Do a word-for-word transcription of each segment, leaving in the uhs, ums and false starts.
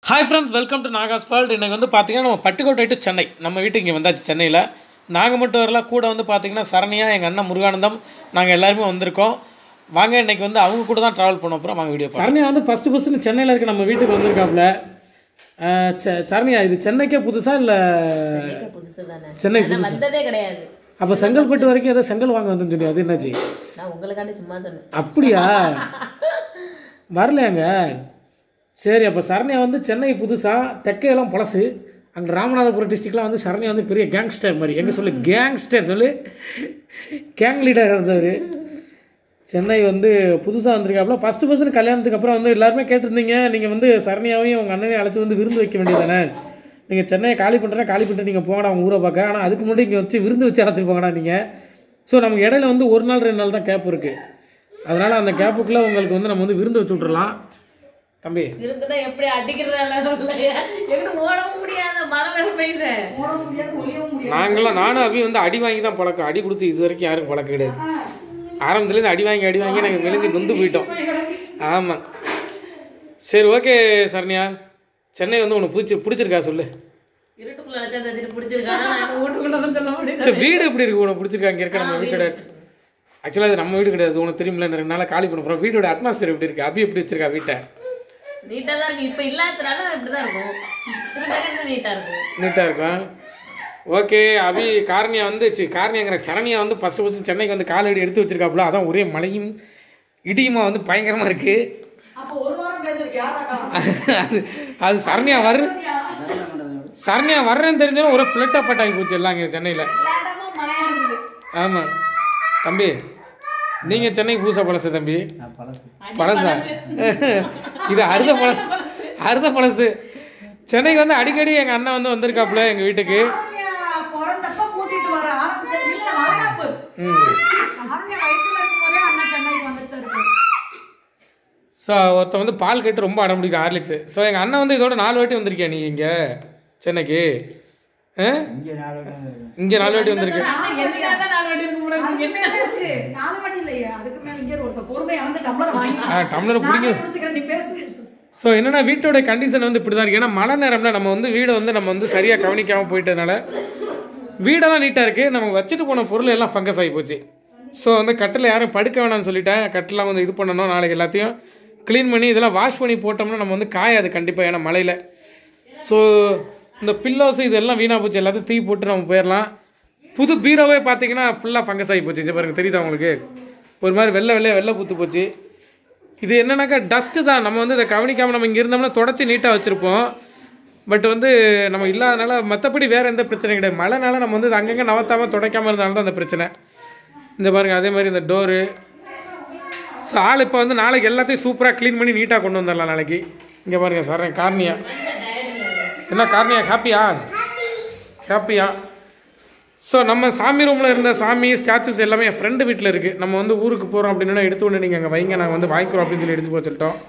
Hi friends, welcome to Naga's world. இன்றைக்கி வந்து பார்த்திங்கன்னா நம்ம பட்டுக்கோட்டை டு சென்னை, நம்ம வீட்டுக்கு இங்கே வந்தாச்சு. சென்னையில் நாங்கள் மட்டும் வரல, கூட வந்து பார்த்திங்கன்னா சரணியா, எங்கள் அண்ணன் முருகானந்தம், நாங்கள் எல்லாருமே வந்திருக்கோம். வாங்க, இன்றைக்கி வந்து அவங்க கூட தான் ட்ராவல் பண்ண போகிறோம். வாங்க வீடியோ. சரணியா வந்து ஃபஸ்ட்டு ஃபஸ்ட்டு சென்னையில் இருக்க நம்ம வீட்டுக்கு வந்திருக்காப்புல. சரணியா, இது சென்னைக்கே புதுசா இல்லை? சென்னை புதுசே கிடையாது. அப்போ செங்கல்பட்டு வரைக்கும் ஏதோ செங்கல் வாங்க வந்துன்னு சொல்லி, அது என்னாச்சு? அப்படியா? வரலையாங்க? சரி, அப்போ சரணியா வந்து சென்னை புதுசாக, தெற்கையெல்லாம் பழசு. அங்கே ராமநாதபுரம் டிஸ்ட்ரிக்ட்லாம் வந்து சரணியா வந்து பெரிய கேங்ஸ்டர் மாதிரி, எங்கே சொல்லு கேங்ஸ்டர் சொல்லு, கேங் லீடர் இருந்தவர். சென்னை வந்து புதுசாக வந்திருக்காப்புல. ஃபஸ்ட்டு ஃபஸ்ட்டு கல்யாணத்துக்கு அப்புறம் வந்து எல்லாருமே கேட்டிருந்தீங்க, நீங்கள் வந்து சரணியாவையும் உங்கள் அண்ணனையும் அழைச்சி வந்து விருந்து வைக்க வேண்டியதானே, நீங்கள் சென்னையை காலி பண்ணுறேன், காலி பண்ணிட்டு நீங்கள் போங்கடா அவங்க ஊரை பார்க்க. ஆனால் அதுக்கு முன்னாடி இங்கே வச்சு விருந்து வச்சு அழைச்சிட்டு போங்கடா நீங்கள். ஸோ நமக்கு இடையில வந்து ஒரு நாள் ரெண்டு நாள் தான் கேப் இருக்குது. அதனால் அந்த கேப்புக்குள்ளே உங்களுக்கு வந்து நம்ம வந்து விருந்து வச்சு விட்றலாம். தம்பி எப்படி நாங்களாம் நானும் அபி வந்து அடி வாங்கி தான் பழக்கம். அடி கொடுத்து இது வரைக்கும் யாருக்கும் பழக்கம் கிடையாது. ஆரம்பத்துலேருந்து அடி வாங்கி அடி வாங்கி நாங்கள் விழுந்து நொந்து போயிட்டோம். ஆமாம். சரி, ஓகே சரணியா, சென்னை வந்து உனக்கு பிடிச்சி பிடிச்சிருக்கா சொல்லு. சரி, வீடு எப்படி இருக்கு உனக்கு பிடிச்சிருக்கா? இங்கே இருக்க நம்ம வீட்டோட, ஆக்சுவலாக அது நம்ம வீடு கிடையாது, உனக்கு தெரியுமில்ல, ரெண்டு நாளாக காலி பண்ண போகிறோம். வீட்டோட அட்மாஸ்பியர் எப்படி இருக்கு? அபி எப்படி வச்சிருக்கா வீட்டை? நீட்டா தான் இருக்கு. இப்போ இல்லாதனால இப்படி தான் இருக்கும். நீட்டா இருக்கும். நீட்டா இருக்கும். ஓகே. அபி காரணியா வந்து காரணியாங்கிற சரணியா வந்து ஃபஸ்ட்டு ஃபஸ்ட்டு சென்னைக்கு வந்து காலடி எடுத்து வச்சிருக்காப்புல. அதான் ஒரே மழையும் இடியுமா வந்து பயங்கரமாக இருக்கு. அது அது சரணியா வர்ற சரணியா வர்றேன்னு தெரிஞ்சாலும் ஒரு ஃப்ளட் அப் ஆகி போச்சு எல்லாம் இங்கே சென்னையில். ஆமாம் தம்பி, நீங்கள் சென்னைக்கு புதுசா பழசு தம்பி? பழசா? இது அறுத பழசு, அறுத பழசு. சென்னைக்கு வந்து அடிக்கடி எங்கள் அண்ணன் வந்து வந்திருக்காப்புல எங்கள் வீட்டுக்கு. ஸோ ஒருத்தன் வந்து பால் கேட்டு ரொம்ப அடம் பிடிக்கும், ஹார்லிக்ஸு. ஸோ எங்கள் அண்ணன் வந்து இதோட நாலு வாட்டி வந்திருக்கியா நீ இங்கே சென்னைக்கு? இங்கே நாலு வாட்டி வந்திருக்கேன். டம்ளர் பிடிக்கும். ஸோ என்னன்னா வீட்டோட கண்டிஷன் வந்து இப்படி தான் இருக்கு. ஏன்னா மழை நேரம்ல நம்ம வந்து வீடை வந்து நம்ம வந்து சரியாக கவனிக்காமல் போயிட்டதுனால வீடெல்லாம் நீட்டாக இருக்குது. நம்ம வச்சுட்டு போன பொருள் எல்லாம் ஃபங்கஸ் ஆகி போச்சு. ஸோ வந்து கட்டில் யாரும் படுக்க வேணாம்னு சொல்லிட்டேன். கட்டிலாம் வந்து இது பண்ணணும், நாளைக்கு எல்லாத்தையும் க்ளீன் பண்ணி இதெல்லாம் வாஷ் பண்ணி போட்டோம்னா நம்ம வந்து காயாது கண்டிப்பாக, ஏன்னா மழையில். ஸோ இந்த பில்லோஸ் இதெல்லாம் வீணாக போச்சு, எல்லாத்தையும் தூக்கி போட்டு நம்ம போயிடலாம். புது பீரோவே பார்த்தீங்கன்னா ஃபுல்லாக ஃபங்கஸ் ஆகி போச்சு. இங்கே பாருங்கள், தெரியுதா உங்களுக்கு? ஒரு மாதிரி வெள்ளை வெள்ளைய வெள்ளை பூத்து போச்சு. இது என்னன்னாக்கா டஸ்ட்டு தான். நம்ம வந்து இதை கவனிக்காமல் நம்ம இங்கே இருந்தோம்னா தொடச்சி நீட்டாக வச்சுருப்போம். பட் வந்து நம்ம இல்லாதனால மற்றபடி வேறு எந்த பிரச்சனையும் கிடையாது. மழைனால நம்ம வந்து அங்கங்கே நவத்தாமல் துடைக்காமல் இருந்தாலும் தான் அந்த பிரச்சனை. இந்த பாருங்கள், அதே மாதிரி இந்த டோரு. ஸோ ஆள் இப்போ வந்து நாளைக்கு எல்லாத்தையும் சூப்பராக க்ளீன் பண்ணி நீட்டாக கொண்டு வந்துடலாம் நாளைக்கு. இங்கே பாருங்கள் சார், காரணியா என்ன காரணியா, ஹாப்பியா? ஹாப்பியா? ஸோ நம்ம சாமி ரூமில் இருந்த சாமி ஸ்டாச்சுஸ் எல்லாமே என் ஃப்ரெண்டு வீட்டில் இருக்குது. நம்ம வந்து ஊருக்கு போகிறோம் அப்படின்னா எடுத்து ஒன்று நீங்கள் அங்கே வைங்க, நாங்கள் வந்து வாங்கிக்கிறோம் அப்படின்னு சொல்லி எடுத்து போச்சுட்டோம்.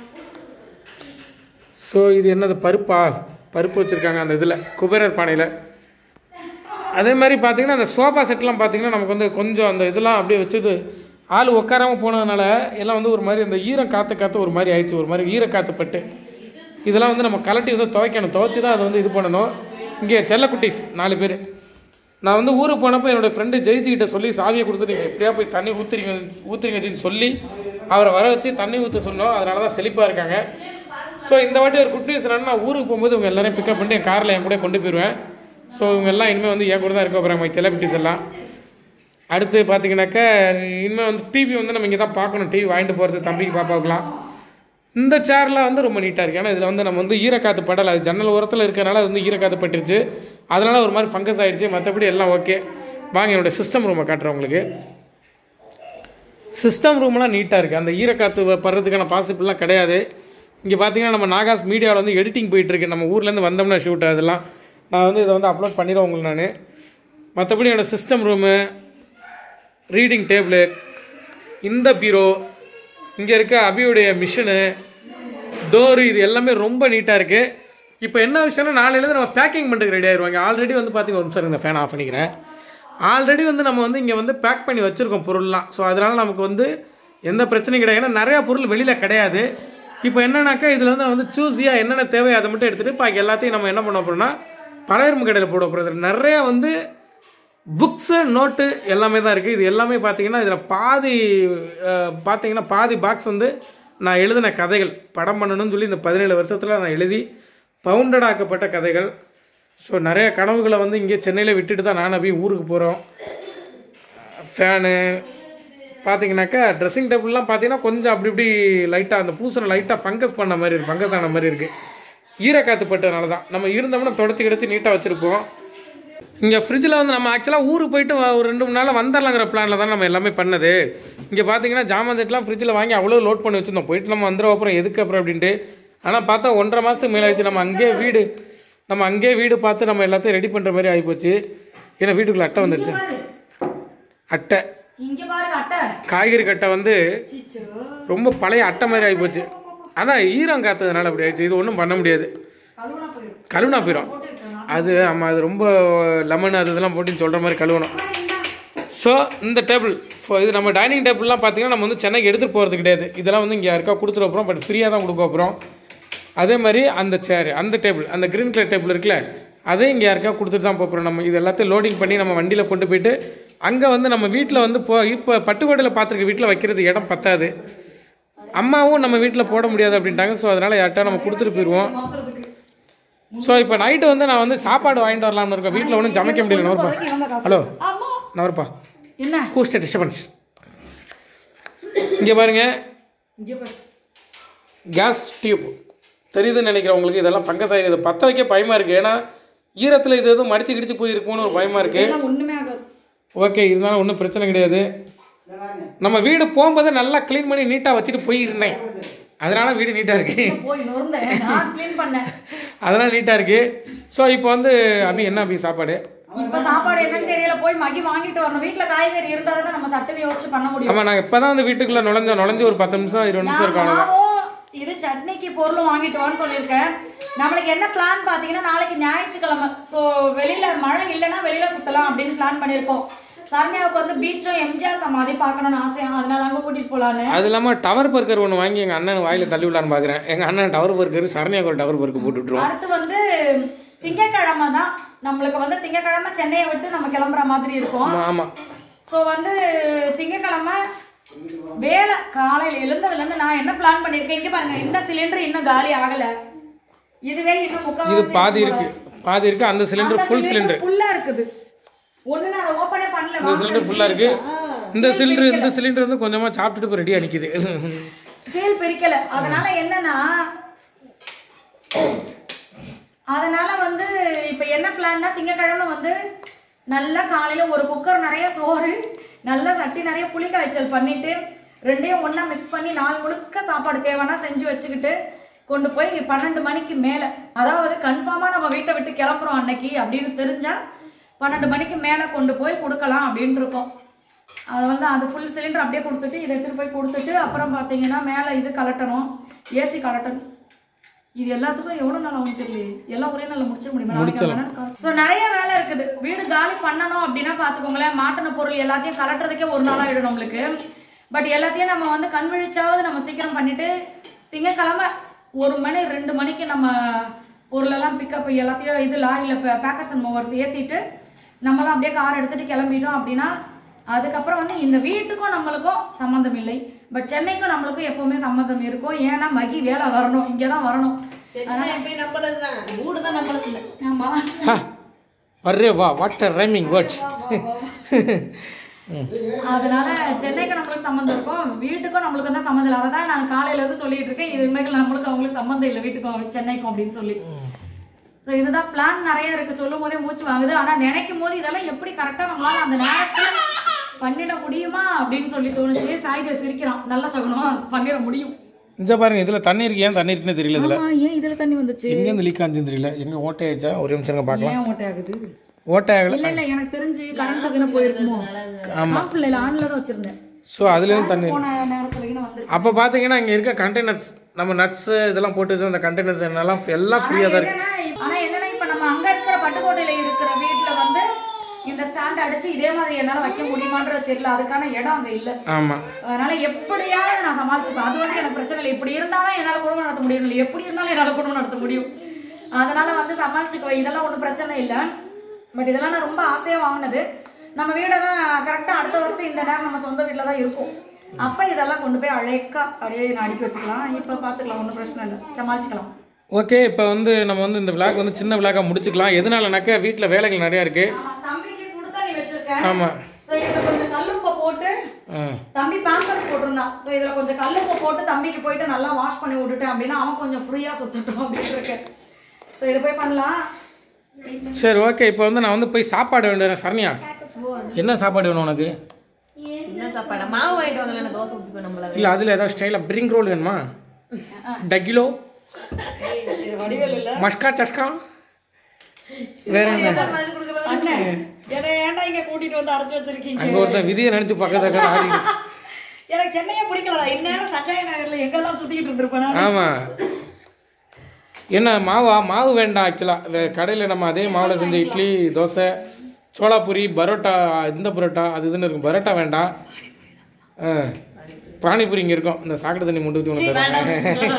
ஸோ இது என்னது, பருப்பா? பருப்பு வச்சுருக்காங்க அந்த இதில், குபேரர் பானையில். அதே மாதிரி பார்த்தீங்கன்னா அந்த சோஃபா செட்லாம் பார்த்தீங்கன்னா நமக்கு வந்து கொஞ்சம் அந்த இதெல்லாம் அப்படியே வச்சது ஆள் உட்காராமல் போனதுனால எல்லாம் வந்து ஒரு மாதிரி அந்த ஈரம் காற்று காற்று ஒரு மாதிரி ஆயிடுச்சு, ஒரு மாதிரி ஈர காற்று பட்டு. இதெல்லாம் வந்து நம்ம கலட்டி வந்து துவைக்கணும், துவைச்சி தான் அதை வந்து இது பண்ணணும். இங்கே செல்லக்குட்டீஸ் நாலு பேர். நான் வந்து ஊருக்கு போனப்போ என்னோடய ஃப்ரெண்டு ஜெயிச்சிக்கிட்ட சொல்லி சாவியை கொடுத்து நீங்கள் எப்படியா போய் தண்ணி ஊற்றுறீங்க ஊற்றுறீங்கன்னு சொல்லி அவரை வர வச்சு தண்ணி ஊற்ற சொன்னோம். அதனால தான் செழிப்பாக இருக்காங்க. ஸோ இந்த வாட்டி ஒரு குட் நியூஸ் என்னன்னா, நான் ஊருக்கு போகும்போது இவங்க எல்லாரையும் பிக்கப் பண்ணி என் காரில் என் கூட கொண்டு போயிடுவேன். ஸோ இவங்க எல்லாம் இனிமேல் வந்து என் கூட தான் இருக்க போகிறாங்க, செலிபிரிட்டிஸ் எல்லாம். அடுத்து பார்த்தீங்கன்னாக்கா இனிமேல் வந்து டிவி வந்து நம்ம இங்கே தான் பார்க்கணும். டிவி வாங்கிட்டு போகிறது தம்பிக்கு பாப்பாவுக்கலாம். இந்த சேர்லாம் வந்து ரொம்ப நீட்டாக இருக்குது. ஏன்னா இதில் வந்து நம்ம வந்து ஈரக்காற்று படலை, அது ஜன்னல் ஓரத்தில் இருக்கிறனால அது வந்து ஈரக்காற்று பட்டுருச்சு. அதனால் ஒரு மாதிரி ஃபங்கஸ் ஆகிடுச்சு. மற்றபடி எல்லாம் ஓகே. வாங்க என்னோடய சிஸ்டம் ரூமை காட்டுறேன் உங்களுக்கு. சிஸ்டம் ரூம்லாம் நீட்டாக இருக்குது. அந்த ஈரக்காற்று படுறதுக்கான பாசிபிள்லாம் கிடையாது. இங்கே பார்த்தீங்கன்னா நம்ம நாகாஸ் மீடியாவில் வந்து எடிட்டிங் போயிட்டுருக்கு. நம்ம ஊர்லேருந்து வந்தோம்னா ஷூட் அதெல்லாம் நான் வந்து இதை வந்து அப்லோட் பண்ணிடுவேன் உங்களுக்கு நான். மற்றபடி என்னோடய சிஸ்டம் ரூமு, ரீடிங் டேபிள், இந்த பீரோ, இங்கே இருக்க அபியுடைய மிஷினு, டோரு, இது எல்லாமே ரொம்ப நீட்டாக இருக்குது. இப்போ என்ன விஷயம்னா, நாளையிலேருந்து நம்ம பேக்கிங் பண்ணுறதுக்கு ரெடி ஆயிடுவாங்க. ஆல்ரெடி வந்து பார்த்திங்கன்னா ஒரு நிமிஷம் இந்த ஃபேன் ஆஃப் பண்ணிக்கிறேன். ஆல்ரெடி வந்து நம்ம வந்து இங்கே வந்து பேக் பண்ணி வச்சுருக்கோம் பொருள்லாம். ஸோ அதனால் நமக்கு வந்து எந்த பிரச்சனையும் கிடையாது. ஏன்னா நிறையா பொருள் வெளியில் கிடையாது. இப்போ என்னன்னாக்கா இதில் வந்து வந்து சூஸியாக என்னென்ன தேவையோ அதை மட்டும் எடுத்துகிட்டு பாக்கி எல்லாத்தையும் நம்ம என்ன பண்ண போகிறோம்னா பலரும் கடையில் போட போகிறது. நிறையா வந்து புக்ஸு நோட்டு எல்லாமே தான் இருக்குது. இது எல்லாமே பார்த்தீங்கன்னா இதில் பாதி பார்த்தீங்கன்னா பாதி பாக்ஸ் வந்து நான் எழுதின கதைகள் படம் பண்ணணும்னு சொல்லி இந்த பதினேழு வருஷத்தில் நான் எழுதி பவுண்டட் ஆக்கப்பட்ட கதைகள். ஸோ நிறைய கனவுகளை வந்து இங்கே சென்னையில் விட்டுட்டு தான் நான் அப்படியே ஊருக்கு போகிறோம். ஃபேனு பார்த்தீங்கன்னாக்கா ட்ரெஸ்ஸிங் டேபிள்லாம் பார்த்தீங்கன்னா கொஞ்சம் அப்படி இப்படி லைட்டாக அந்த பூசணை லைட்டாக ஃபங்கஸ் பண்ண மாதிரி இருக்குது, ஃபங்கஸ் ஆன மாதிரி இருக்குது. ஈரக்காற்று பட்டதுனால தான். நம்ம இருந்தோம்னா தொடச்சி கிடச்சி நீட்டாக வச்சுருப்போம். இங்கே ஃப்ரிட்ஜில் வந்து நம்ம ஆக்சுவலாக ஊருக்கு போயிட்டு ஒரு ரெண்டு மூணு நாளில் வந்துடலாங்கிற பிளானில் தான் நம்ம எல்லாமே பண்ணது. இங்கே பார்த்தீங்கன்னா ஜாமான் செட்லாம் ஃப்ரிட்ஜில் வாங்கி அவ்வளோ லோட் பண்ணி வச்சுருந்தோம். போயிட்டு நம்ம வந்துடும் அப்புறம் எதுக்கு அப்புறம் அப்படின்ட்டு. ஆனால் பார்த்தா ஒன்றரை மாதத்துக்கு மேலே ஆயிடுச்சு. நம்ம அங்கேயே வீடு நம்ம அங்கேயே வீடு பார்த்து நம்ம எல்லாத்தையும் ரெடி பண்ணுற மாதிரி ஆகிப்போச்சு. ஏன்னா வீட்டுக்குள்ளே அட்டை வந்துடுச்சு. அட்டை காய்கறி கட்டை வந்து ரொம்ப பழைய அட்டை மாதிரி ஆகிப்போச்சு. ஆனால் ஈரம் காத்ததுனால அப்படி ஆயிடுச்சு. இது ஒன்றும் பண்ண முடியாது, கழுவுனா போயிடும் அது. ஆமாம், அது ரொம்ப லெமன் அது இதெல்லாம் போட்டுன்னு சொல்கிற மாதிரி கழுவணும். ஸோ இந்த டேபிள் இது நம்ம டைனிங் டேபிள்லாம் பார்த்தீங்கன்னா நம்ம வந்து சென்னைக்கு எடுத்துகிட்டு போகிறது கிடையாது. இதெல்லாம் வந்து இங்கே யாருக்கா கொடுத்துட்டு போகிறோம், பட் ஃப்ரீயாக தான் கொடுக்க போகிறோம். அதே மாதிரி அந்த சேர் அந்த டேபிள் அந்த க்ரீன் கலர் டேபிள் இருக்குல்ல, அதே இங்கே யாருக்கா கொடுத்துட்டு தான் போகிறோம். நம்ம இது எல்லாத்தையும் லோடிங் பண்ணி நம்ம வண்டியில் கொண்டு போயிட்டு அங்கே வந்து நம்ம வீட்டில் வந்து போ இப்போ பட்டுக்கோட்டையில் பார்த்துருக்க வீட்டில் வைக்கிறது இடம் பத்தாது. அம்மாவும் நம்ம வீட்டில் போட முடியாது அப்படின்ட்டாங்க. ஸோ அதனால் யார்கிட்ட நம்ம கொடுத்துட்டு போயிடுவோம். ஸோ இப்போ நைட்டு வந்து நான் வந்து சாப்பாடு வாங்கிட்டு வரலாம்னு இருக்கேன். வீட்டில் ஒன்றும் சமைக்க முடியல. நவர்ப்பா, ஹலோ நவர்ப்பா, என்ன கூஸ்ட் டிஸ்டர்பன்ஸ். இங்கே பாருங்க, கேஸ் டியூப் தெரியுதுன்னு நினைக்கிறேன் உங்களுக்கு. இதெல்லாம் ஃபங்கஸ் ஆகிடுது. பற்ற வைக்க பயமாக இருக்குது. ஏன்னா ஈரத்தில் இது எதுவும் மடிச்சு கிடிச்சு போயிருக்கும்னு ஒரு பயமாக இருக்குது. ஓகே, இருந்தாலும் ஒன்றும் பிரச்சனை கிடையாது. நம்ம வீடு போகும்போது நல்லா க்ளீன் பண்ணி நீட்டாக வச்சுட்டு போயிருந்தேன். அதனால வீடு நீட்டாக இருக்கு, அதனால நீட்டாக இருக்கு. ஸோ இப்போ வந்து அபி என்ன அபி சாப்பாடு இப்ப சாப்பாடு என்னன்னு தெரியல, போய் மகி வாங்கிட்டு வரணும். வீட்டுல காய்கறி இருந்தா தான் நம்ம சட்டுன்னு யோசிச்சு பண்ண முடியும். ஆமா, நாங்க இப்பதான் வந்து வீட்டுக்குள்ள நுழைஞ்ச நுழைஞ்சு ஒரு பத்து நிமிஷம் இருபது நிமிஷம் இருக்காங்க. இது சட்னிக்கு பொருளும் வாங்கிட்டு வான்னு சொல்லியிருக்கேன். நம்மளுக்கு என்ன பிளான் பாத்தீங்கன்னா நாளைக்கு ஞாயிற்றுக்கிழமை. ஸோ வெளியில மழை இல்லைன்னா வெளியில சுத்தலாம் அப்படின்னு பிளான் பண்ணியிருக்கோம். சரண்யாவுக்கு வந்து பீச்சும் எம்ஜிஆர் சமாதி பார்க்கணும்னு ஆசையா, அதனால அங்க கூட்டிட்டு போலான்னு. அது இல்லாம டவர் பர்கர் ஒன்று வாங்கி எங்க அண்ணன் வாயில தள்ளி விடலான்னு பாக்குறேன். எங்க அண்ணன் டவர் பர்கர், சரண்யாவுக்கு ஒரு டவர் பர்கர் போட்டு விட்டுருவோம். அடுத்து வந்து திங்கக்கிழமை தான் நம்மளுக்கு வந்து திங்கக்கிழமை சென்னையை விட்டு நம்ம கிளம்புற மாதிரி இருக்கும். ஆமா. ஸோ வந்து திங்கக்கிழமை வேலை காலையில் எழுந்ததுல இருந்து நான் என்ன பிளான் பண்ணிருக்கேன், இங்க பாருங்க, இந்த சிலிண்டர் இன்னும் காலி ஆகல. இதுவே இன்னும் முக்கால் இது பாதி இருக்கு, பாதி இருக்கு. அந்த சிலிண்டர் ஃபுல் சிலிண்டர் ஃபுல்லா இருக்குது. ஒண்ணு நான் ஓபனே பண்ணல. இந்த சிலிண்டர் ஃபுல்லா இருக்கு. இந்த சிலிண்டர் இந்த சிலிண்டர் வந்து கொஞ்சமா சாப்பிட்டுட்டு போய் ரெடியா நிக்குது. சேல் பிரிக்கல. அதனால என்னன்னா அதனால வந்து இப்ப என்ன பிளான்னா திங்கக்கிழமை வந்து நல்லா காலையில ஒரு குக்கர் நிறைய சோறு, நல்லா சட்டி நிறைய புளிக்க வைச்சல் பண்ணிட்டு ரெண்டையும் ஒண்ணா மிக்ஸ் பண்ணி நாலு முழுக்க சாப்பாடு தேவைன்னா செஞ்சு வச்சுக்கிட்டு கொண்டு போய் பன்னெண்டு மணிக்கு மேல, அதாவது கன்ஃபார்மா நம்ம வீட்டை விட்டு கிளம்புறோம் அன்னைக்கு அப்படின்னு தெரிஞ்சா பன்னெண்டு மணிக்கு மேல கொண்டு போய் கொடுக்கலாம் அப்படின்னு இருக்கோம். அது வந்து அது ஃபுல் சிலிண்டர் அப்படியே கொடுத்துட்டு இதை எடுத்துட்டு போய் கொடுத்துட்டு அப்புறம் பாத்தீங்கன்னா மேல இது கலட்டணும், ஏசி கலட்டணும். இது எல்லாத்துக்கும் எவ்வளவு நாள் ஆகும் தெரியல. எல்லாம் ஒரே நாள்ல முடிச்சிட முடியுமா? சோ நிறைய வேலை இருக்குது. வீடு காலி பண்ணணும் அப்படின்னா பாத்துக்கோங்களேன், மாட்டின பொருள் எல்லாத்தையும் கலட்டுறதுக்கே ஒரு நாள் ஆயிடும் நம்மளுக்கு. பட் எல்லாத்தையும் நம்ம வந்து கண் விழிச்சாவது நம்ம சீக்கிரம் பண்ணிட்டு திங்கக்கிழமை ஒரு மணி ரெண்டு மணிக்கு நம்ம பொருள் எல்லாம் பிக்கப் எல்லாத்தையும் இது லாரியில பேக்கர்ஸ் அண்ட் மூவர்ஸ் ஏத்திட்டு நம்மளாம் அப்படியே கார் எடுத்துட்டு கிளம்பிட்டோம் அப்படின்னா அதுக்கப்புறம் வந்து இந்த வீட்டுக்கும் நம்மளுக்கும் சம்மந்தம் இல்லை. பட் சென்னைக்கும் நம்மளுக்கும் எப்பவுமே சம்மந்தம் இருக்கும். ஏன்னா மகி வேலை வரணும், இங்கதான் வரணும். ஆமா, அதனால சென்னைக்கு நம்மளுக்கு சம்மந்தம் இருக்கும், வீட்டுக்கும் நம்மளுக்கு தான் சம்மந்தம் இல்லை. அதான் நான் காலையில இருந்து சொல்லிட்டு இருக்கேன், இது உண்மைகள் நம்மளுக்கு அவங்களுக்கு சம்மந்தம் இல்லை வீட்டுக்கும் சென்னைக்கும் அப்படின்னு சொல்லி. ஸோ இதுதான் பிளான் நிறைய இருக்கு. சொல்லும் போதே மூச்சு வாங்குது. ஆனா நினைக்கும் போது இதெல்லாம் எப்படி கரெக்டா நம்மளால அந்த நேரத்துல பண்ணிட முடியுமா அப்படின்னு சொல்லி தோணுச்சு. சாய்தா சிரிக்கிறான், நல்லா சொல்லணும், பண்ணிட முடியும். இந்த பாருங்க, இதுல தண்ணி இருக்கு. ஏன் தண்ணி இருக்குன்னு தெரியல. இதுல ஏன் இதுல தண்ணி வந்துச்சு, எங்க இருந்து லீக் ஆச்சு தெரியல. எங்க ஓட்டை ஆயிடுச்சா? ஒரு நிமிஷம் பார்க்கலாம். ஏன் ஓட்டை ஆகுது? ஓட்டை ஆகல. இல்ல இல்ல, எனக்கு தெரிஞ்சு கரண்ட் அதுன்னு போயிருக்குமோ. ஆமா, ஆஃப்ல இல்ல ஆன்ல தான் வச்சிருந்தேன். ஸோ அதுல இருந்து தண்ணி போன நேரத்துல வந்து அப்ப பாத்தீங்கன்னா இங்க இருக்க கண்டெய்னர்ஸ் நம்ம நட்ஸ் இதெல்லாம் போட்டு வச்சு அந்த கண்டெய்னர்ஸ் என்னெல்லாம் எல்லாம் ஃப்ரீயா தான் இருக்கு. ஆனா என்னன்னா இப்ப நம்ம அங்க இருக்கிற பட்டுக்கோட்டையில இருக்கிற வீட்டுல வந்து இந்த ஸ்டாண்ட் அடிச்சு இதே மாதிரி என்னால வைக்க முடியுமான்றது தெரியல, அதுக்கான இடம் அங்க இல்ல. ஆமா, அதனால எப்படியாவது நான் சமாளிச்சுப்பேன். அது வந்து எனக்கு பிரச்சனை இல்லை. இப்படி இருந்தாலும் என்னால குடும்பம் நடத்த முடியும், இல்லை எப்படி இருந்தாலும் என்னால குடும்பம் நடத்த முடியும். அதனால வந்து சமாளிச்சுக்குவேன், இதெல்லாம் ஒன்றும் பிரச்சனை இல்லை. பட் இதெல்லாம் நான் ரொம்ப ஆசையா வாங்கினது. நம்ம வீடெல்லாம் கரெக்டா அடுத்த வருஷம் இந்த நேரம் நம்ம சொந்த வீட்டில் தான் இருக்கும். அப்ப இதெல்லாம் கொண்டு போய் அழைக்கா அப்படியே நான் அடுக்கி வச்சுக்கலாம். இப்ப பாத்துக்கலாம், ஒன்றும் பிரச்சனை இல்லை, சமாளிச்சுக்கலாம். ஓகே. இப்போ வந்து நம்ம வந்து இந்த விளாக் வந்து சின்ன விளாக்காக முடிச்சுக்கலாம். எதனாலனாக்கா வீட்டில் வேலைகள் நிறையா இருக்கு. தம்பிக்கு சுடு தண்ணி வச்சிருக்கேன். ஆமாம். ஸோ இதில் கொஞ்சம் கல்லுப்பை போட்டு தம்பி பேம்பர்ஸ் போட்டிருந்தான். ஸோ இதில் கொஞ்சம் கல்லுப்பை போட்டு தம்பிக்கு போயிட்டு நல்லா வாஷ் பண்ணி விட்டுட்டேன் அப்படின்னா அவன் கொஞ்சம் ஃப்ரீயாக சுற்றட்டும் அப்படின்னு இருக்கேன். ஸோ இதை போய் பண்ணலாம். சரி, ஓகே. இப்போ வந்து நான் வந்து போய் சாப்பாடு வேண்டியேன். சரண்யா, என்ன சாப்பாடு வேணும் உனக்கு? என்ன சாப்பாடு? மாவு வாங்கிட்டு வாங்கல, நான் தோசை ஊற்றி நம்மள. இல்லை, அதில் ஏதாவது ஸ்டைலாக பிரிங் ரோல் வேணுமா? டக்கிலோ, மஷ்கா சஷ்கா, வேற என்ன? ஏன்டா இங்க கூட்டிட்டு வந்து அடைச்சு வச்சிருக்கீங்க? அங்கே ஒருத்தன் விதியை நினைச்சு பக்கத்துல ஆடி. எனக்கு சென்னையே பிடிக்கலடா. இந்நேரம் சஞ்சாய நகர்ல எங்கெல்லாம் சுத்திக்கிட்டு இருந்திருப்பேன். ஆமாம். என்ன மாவா? மாவு வேண்டாம். ஆக்சுவலாக கடையில் நம்ம அதே மாவில் செஞ்ச இட்லி, தோசை, சோளாபூரி, பரோட்டா, இந்த பரோட்டா அது இதுன்னு இருக்கும். பரோட்டா வேண்டாம். ஆ, பானிபூரி இங்கே இருக்கும். இந்த சாக்கடை தண்ணி முண்டு ஊற்றி ஒன்று தருவாங்க.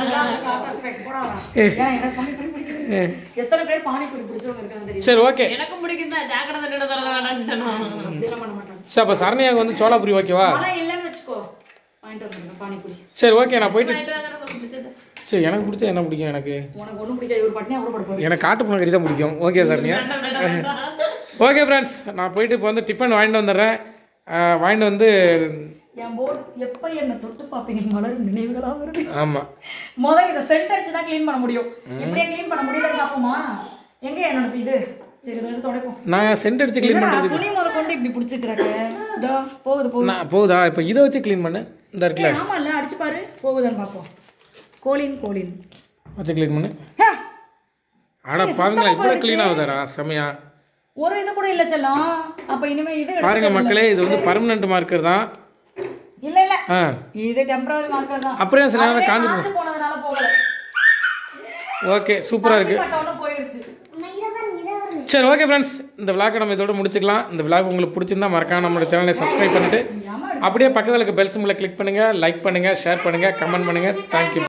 எத்தனை பேர் பானிபூரி பிடிச்சவங்க இருக்காங்க? சரி, ஓகே. எனக்கும் பிடிக்கும் தான், சாக்கடை தண்ணியோட தரத வேண்டாம். சரி, அப்போ சரணியாக வந்து சோளாபூரி ஓகேவா? இல்லைன்னு வச்சுக்கோ, வாங்கிட்டு வந்துருங்க பானிபூரி. சரி, ஓகே. நான் போயிட்டு சரி, எனக்கு பிடிச்ச என்ன பிடிக்கும்? எனக்கு உனக்கு ஒன்றும் பிடிக்காது, ஒரு பட்டினி அவ்வளோ படுப்போம். எனக்கு காட்டு பூனை கறி தான் பிடிக்கும். ஓகே சரணியா. ஓகே ஃப்ரெண்ட்ஸ், நான் போயிட்டு இப்போ வந்து டிஃபன் வாங்கிட்டு வந்துடுறேன். வாங்கிட்டு வந்து என் போர்டு எப்போ என்ன தொட்டு பார்ப்பீங்க மலரும் நினைவுகளாக வருது. ஆமாம், முதல் இதை சென்ட் அடிச்சு தான் க்ளீன் பண்ண முடியும். இப்படியே க்ளீன் பண்ண முடியலன்னு பார்ப்போமா? எங்கே என்னோட இது? சரி, இதை வச்சு துடைப்போம். நான் சென்ட் அடிச்சு க்ளீன் பண்ணுறது. துணி முத கொண்டு இப்படி பிடிச்சிக்கிறாங்க. இதோ போகுது போகுது. நான் போகுதா? இப்போ இதை வச்சு க்ளீன் பண்ணு. இந்த இருக்குல்ல, ஆமா இல்லை, அடிச்சு பாரு போகுதான்னு பார்ப்போம். கோலின் கோலின் வச்சு க்ளீன் பண்ணு. ஆடா பாருங்களா, இவ்வளோ க்ளீன் ஆகுதாரா? செமையா. ஒரு இது கூட இல்லை செல்லம். அப்போ இனிமே இது பாருங்க மக்களே, இது வந்து பர்மனன்ட் மார்க்கர் தான். இல்ல இல்ல, இது டெம்பரரி மார்க்கர் தான். அப்புறம் சில நேரம் காஞ்சு காஞ்சு போனதனால போகல. ஓகே, சூப்பரா இருக்கு. போயிருச்சு. சரி, ஓகே ஃப்ரெண்ட்ஸ், இந்த விளாக்கை நம்ம இதோட முடிச்சுக்கலாம். இந்த விளாக் உங்களுக்கு பிடிச்சிருந்தா மறக்காம நம்மளோட சேனலை சப்ஸ்கிரைப் பண்ணிட்டு அப்படியே பக்கத்தில் இருக்க பெல் சிம்பிளை கிளிக் பண்ணுங்க, லைக் பண்ணுங்க, ஷேர் பண்ணுங்க, கமெண்ட் பண்ணுங்க. தேங்க்யூ.